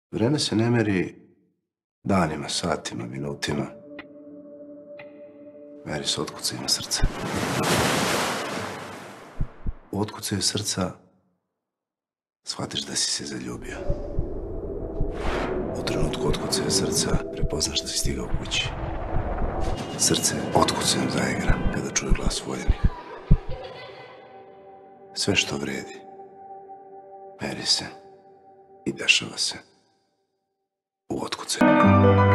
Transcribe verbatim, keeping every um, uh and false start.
Vreme se ne meri danima, satima, minutima. Meri se otkucajima srca. U otkucaju srca shvatiš da si se zaljubio. U trenutku otkucaja srca prepoznaš da si stigao kući. Srce otkucajem zaigra kada čuje glas voljenih. Sve što vredi meri se i dešava se u otkucaju.